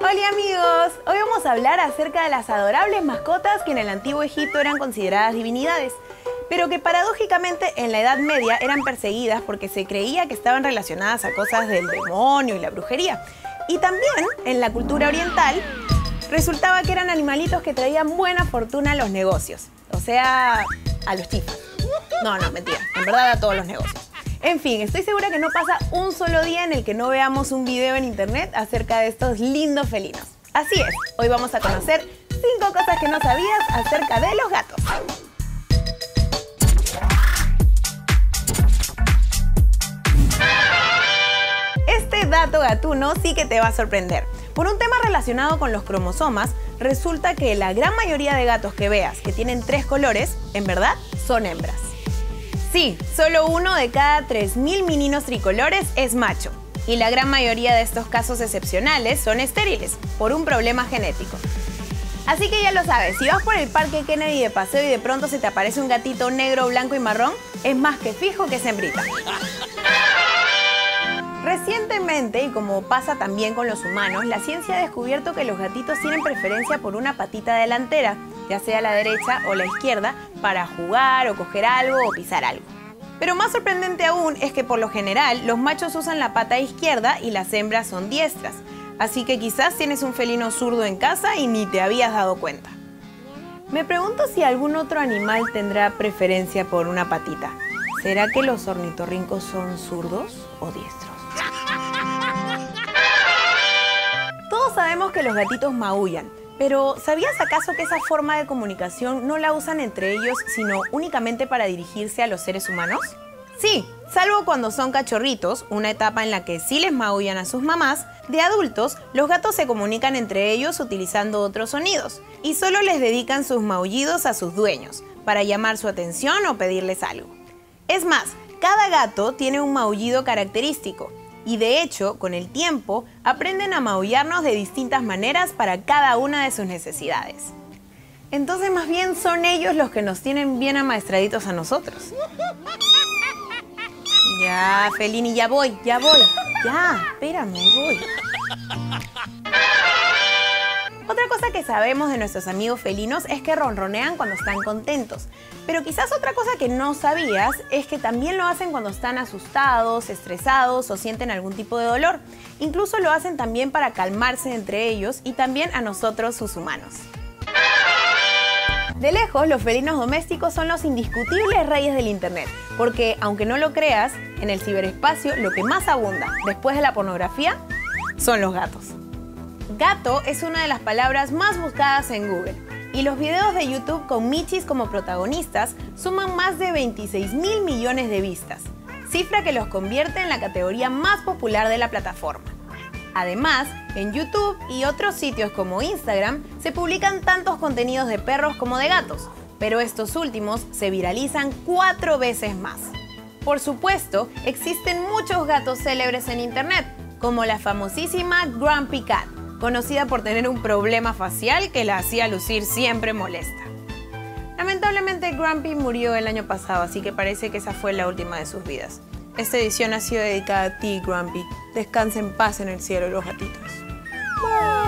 Hola amigos, hoy vamos a hablar acerca de las adorables mascotas que en el antiguo Egipto eran consideradas divinidades, pero que paradójicamente en la Edad Media eran perseguidas porque se creía que estaban relacionadas a cosas del demonio y la brujería. Y también en la cultura oriental resultaba que eran animalitos que traían buena fortuna a los negocios, o sea, a los chifas. No, mentira, en verdad a todos los negocios. En fin, estoy segura que no pasa un solo día en el que no veamos un video en internet acerca de estos lindos felinos. Así es, hoy vamos a conocer 5 cosas que no sabías acerca de los gatos. Este dato gatuno sí que te va a sorprender. Por un tema relacionado con los cromosomas, resulta que la gran mayoría de gatos que veas que tienen 3 colores, en verdad, son hembras. Sí, solo 1 de cada 3000 meninos tricolores es macho. Y la gran mayoría de estos casos excepcionales son estériles, por un problema genético. Así que ya lo sabes, si vas por el Parque Kennedy de paseo y de pronto se te aparece un gatito negro, blanco y marrón, es más que fijo que es hembrita. Recientemente, y como pasa también con los humanos, la ciencia ha descubierto que los gatitos tienen preferencia por una patita delantera, ya sea la derecha o la izquierda, para jugar o coger algo o pisar algo. Pero más sorprendente aún es que por lo general los machos usan la pata izquierda y las hembras son diestras. Así que quizás tienes un felino zurdo en casa y ni te habías dado cuenta. Me pregunto si algún otro animal tendrá preferencia por una patita. ¿Será que los ornitorrincos son zurdos o diestros? Todos sabemos que los gatitos maullan, pero ¿sabías acaso que esa forma de comunicación no la usan entre ellos, sino únicamente para dirigirse a los seres humanos? Sí, salvo cuando son cachorritos, una etapa en la que sí les maullan a sus mamás. De adultos, los gatos se comunican entre ellos utilizando otros sonidos y solo les dedican sus maullidos a sus dueños, para llamar su atención o pedirles algo. Es más, cada gato tiene un maullido característico. Y de hecho, con el tiempo, aprenden a maullarnos de distintas maneras para cada una de sus necesidades. Entonces, más bien son ellos los que nos tienen bien amaestraditos a nosotros. Ya, Felini, ya voy. Ya, espérame, voy. Otra cosa que sabemos de nuestros amigos felinos es que ronronean cuando están contentos. Pero quizás otra cosa que no sabías es que también lo hacen cuando están asustados, estresados o sienten algún tipo de dolor. Incluso lo hacen también para calmarse entre ellos y también a nosotros, sus humanos. De lejos, los felinos domésticos son los indiscutibles reyes del internet, porque, aunque no lo creas, en el ciberespacio lo que más abunda, después de la pornografía, son los gatos. Gato es una de las palabras más buscadas en Google y los videos de YouTube con michis como protagonistas suman más de 26.000 millones de vistas, cifra que los convierte en la categoría más popular de la plataforma. Además, en YouTube y otros sitios como Instagram se publican tantos contenidos de perros como de gatos, pero estos últimos se viralizan 4 veces más. Por supuesto, existen muchos gatos célebres en internet, como la famosísima Grumpy Cat, conocida por tener un problema facial que la hacía lucir siempre molesta. Lamentablemente Grumpy murió el año pasado, así que parece que esa fue la última de sus vidas. Esta edición ha sido dedicada a ti, Grumpy. Descansa en paz en el cielo, los gatitos.